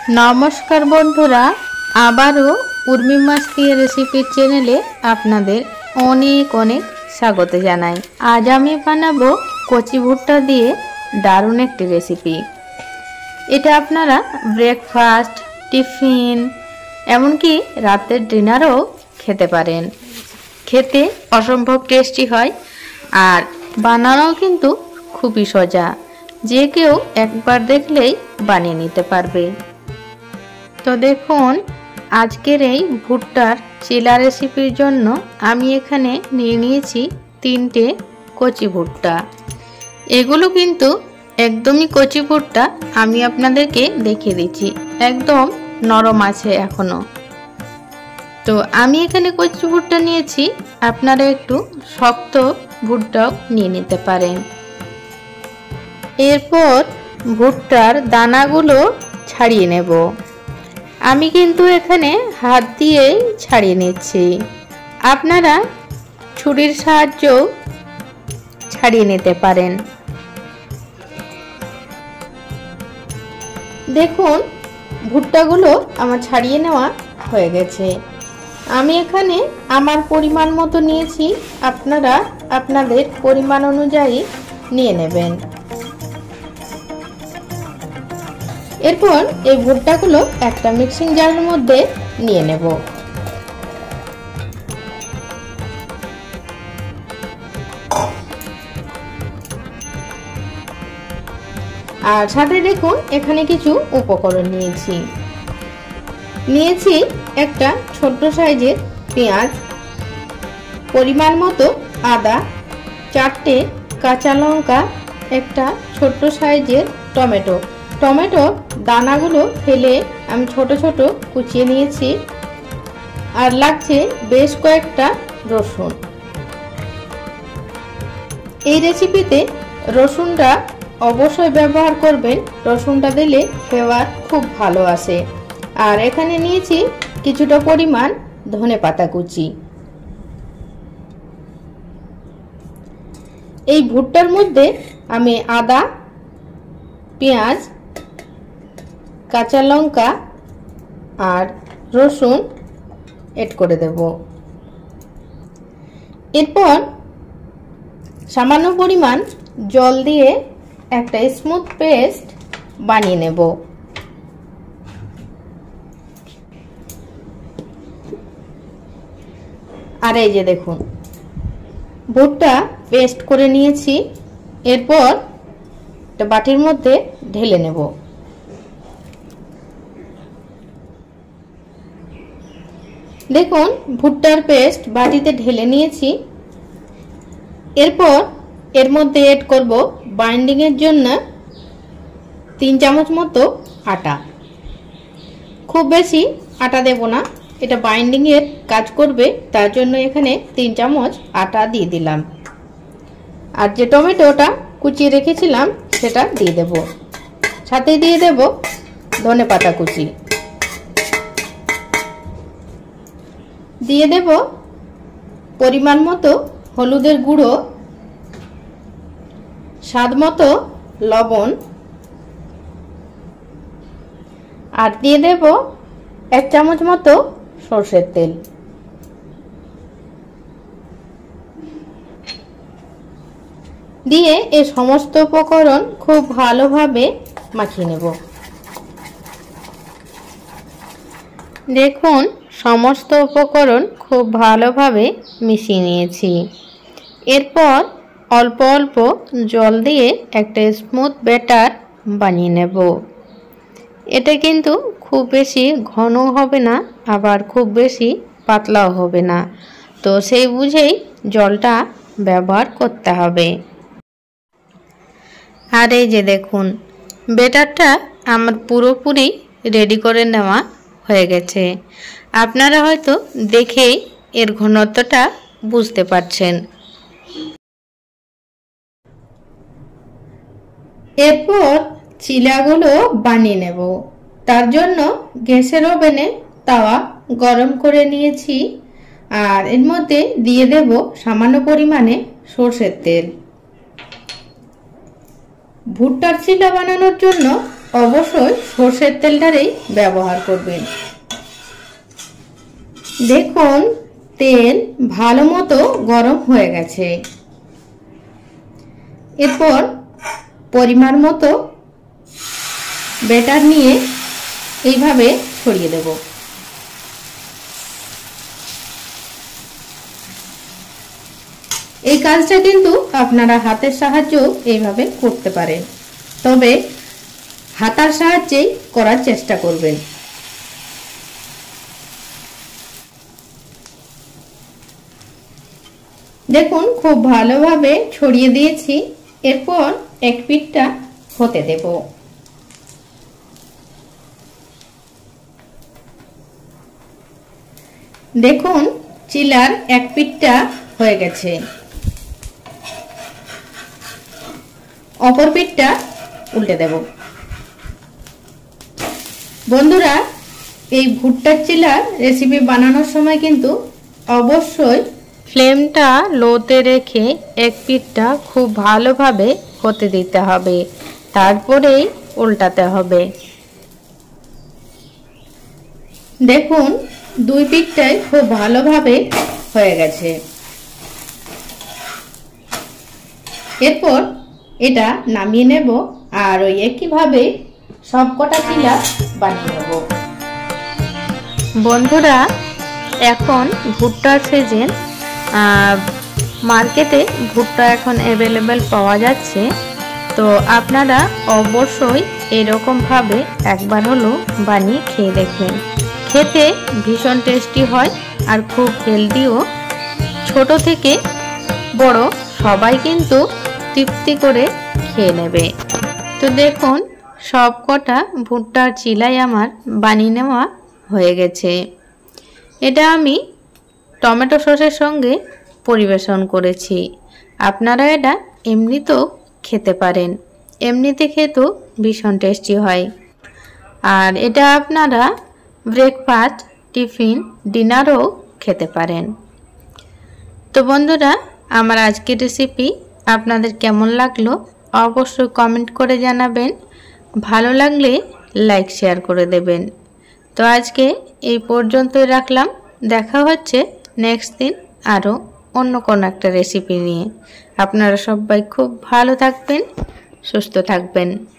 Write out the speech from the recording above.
नमस्कार बंधुरा आबारो उर्मी मास्ती रेसिपि चैनेले आपनादेर अनेक अनेक स्वागत जानाई। आज आमी बानाबो कचि भुट्टा दिए दारुण एकटी रेसिपि। एटा आपनारा ब्रेकफास्ट टिफिन एमनकि रातेर डिनारो खेते पारेन। खेते असम्भव टेस्टी हय आर बानानो किन्तु खूबই सोजा, जे केउ एकबार देखलेई बानिये निते पारबे। तो देखुन आजकेर এই ভুট্টার চিলা রেসিপির জন্য আমি এখানে নিয়ে নিয়েছি 3টে কচি ভুট্টা। এগুলো কিন্তু একদমই কচি ভুট্টা, আমি আপনাদেরকে দেখিয়ে দিচ্ছি একদম নরম আছে এখনো। তো আমি এখানে কচি ভুট্টা নিয়েছি, আপনারা একটু শক্ত ভুট্টাও নিয়ে নিতে পারেন। এরপর ভুট্টার দানাগুলো ছাড়িয়ে নেব। আমি কিন্তু এখানে হাত দিয়ে ছাড়িয়ে নিচ্ছি, আপনারা ছুরির সাহায্যেও ছাড়িয়ে নিতে পারেন। দেখুন ভুট্টাগুলো আমার ছাড়িয়ে নেওয়া হয়ে গেছে। আমি এখানে আমার পরিমাণ মতো নিয়েছি, আপনারা আপনাদের পরিমাণ অনুযায়ী নিয়ে নেবেন। এরপর এই ভুট্টাগুলো একটা মিক্সিং জারের মধ্যে নিয়ে নেব। আর সাথে দেখুন এখানে কিছু উপকরণ নিয়েছি একটা ছোট সাইজের পেঁয়াজ, পরিমাণ মতো আদা, 4টে কাঁচা লঙ্কা, একটা ছোট সাইজের টমেটো। টমেটোর দানাগুলো ফেলে আমি ছোট ছোট কুচিয়ে নিয়েছি। আর লাগছে বেশ কয়েকটা রসুন। এই রেসিপিতে রসুনটা অবশ্যই ব্যবহার করবেন, রসুনটা দিলে ফ্লেভার খুব ভালো আসে। আর এখানে নিয়েছি কিছুটা পরিমাণ ধনেপাতা কুচি। এই ভুট্টার মধ্যে আমি আদা, পেঁয়াজ, কাঁচা লঙ্কা আর রসুন এড করে দেব। এরপর সামান্য পরিমাণ জল দিয়ে একটা স্মুথ পেস্ট বানিয়ে নেব। আর এই যে দেখুন ভুট্টা পেস্ট করে নিয়েছি। এরপর একটা বাটির মধ্যে ঢেলে নেব। দেখুন ভুট্টার পেস্ট বাটিতে ঢেলে নিয়েছি। এরপর এর মধ্যে এড করব বাইন্ডিং এর জন্য 3 চামচ মতো আটা। খুব বেশি আটা দেব না, এটা বাইন্ডিং এর কাজ করবে, তার জন্য এখানে 3 চামচ আটা দিয়ে দিলাম। আর যে টমেটোটা কুচিয়ে রেখেছিলাম সেটা দিয়ে দেব, সাথে দিয়ে দেব ধনেপাতা কুচি, দিয়ে দেব পরিমাণ মতো হলুদের গুঁড়ো, স্বাদ মতো লবণ, আর দিয়ে দেব 1 চামচ মতো সরষের তেল। দিয়ে এই সমস্ত উপকরণ খুব ভালোভাবে মাখিয়ে নেব। দেখুন সমস্ত উপকরণ খুব ভালোভাবে মিশিয়ে নিয়েছি। এরপর অল্প অল্প জল দিয়ে একটা স্মুথ ব্যাটার বানিয়ে নেব। এটা কিন্তু খুব বেশি ঘন হবে না, আবার খুব বেশি পাতলাও হবে না, তো সেই বুঝেই জলটা ব্যবহার করতে হবে। আর এই যে দেখুন ব্যাটারটা আমার পুরোপুরি রেডি করে নেওয়া হয়ে গেছে। আপনারা হয়তো দেখেই এর ঘনত্বটা বুঝতে পারছেন। এরপর চিলাগুলো বানিয়ে নেব। তার জন্য গ্যাসের ওভেনে তাওয়া গরম করে নিয়েছি, আর এর মধ্যে দিয়ে দেব সামান্য পরিমাণে সরষের তেল। ভুট্টার চিলা বানানোর জন্য অবশ্যই সরষের তেলটারই ব্যবহার করবেন। দেখুন তেল ভালো মতো গরম হয়ে গেছে। এরপর পরিমাণ মতো ব্যাটার নিয়ে এইভাবে ছড়িয়ে দেব। এই কাজটা কিন্তু আপনারা হাতের সাহায্যেও এইভাবে করতে পারেন, তবে হাতার সাহায্যেই করার চেষ্টা করবেন। দেখুন খুব ভালোভাবে ছড়িয়ে দিয়েছি। এরপর এক পিঠটা হতে দেব। দেখুন চিলার এক পিঠটা হয়ে গেছে, অপর পিঠটা উল্টে দেব। বন্ধুরা, এই ভুট্টার চিলার রেসিপি বানানোর সময় কিন্তু অবশ্যই ফ্লেমটা লোতে রেখে এক পিঠটা খুব ভালোভাবে হতে দিতে হবে, তারপরেই উল্টাতে হবে। দেখুন দুই পিঠটাই খুব ভালোভাবে হয়ে গেছে। এরপর এটা নামিয়ে নেব আর ওই একইভাবে সবকটা চিলা বানিয়ে নেব। বন্ধুরা, এখন ভুট্টার সিজন, মার্কেটে ভুট্টা এখন অ্যাভেলেবেল পাওয়া যাচ্ছে। তো আপনারা অবশ্যই এরকমভাবে একবার হলো বানিয়ে খেয়ে দেখবেন। খেতে ভীষণ টেস্টি হয় আর খুব হেলদিও। ছোট থেকে বড় সবাই কিন্তু তৃপ্তি করে খেয়ে নেবে। তো দেখুন সব কটা ভুট্টার চিলাই আমার বানিয়ে নেওয়া হয়ে গেছে। এটা আমি টমেটো সসের সঙ্গে পরিবেশন করেছি। আপনারা এটা এমনিতেও খেতে পারেন, এমনিতে খেতেও ভীষণ টেস্টি হয়। আর এটা আপনারা ব্রেকফাস্ট, টিফিন, ডিনারও খেতে পারেন। তো বন্ধুরা, আমার আজকের রেসিপি আপনাদের কেমন লাগলো অবশ্যই কমেন্ট করে জানাবেন। ভালো লাগলে লাইক শেয়ার করে দেবেন। তো আজকে এই পর্যন্তই রাখলাম। দেখা হচ্ছে নেক্সট দিন আরও অন্য কোনো একটা রেসিপি নিয়ে। আপনারা সবাই খুব ভালো থাকবেন, সুস্থ থাকবেন।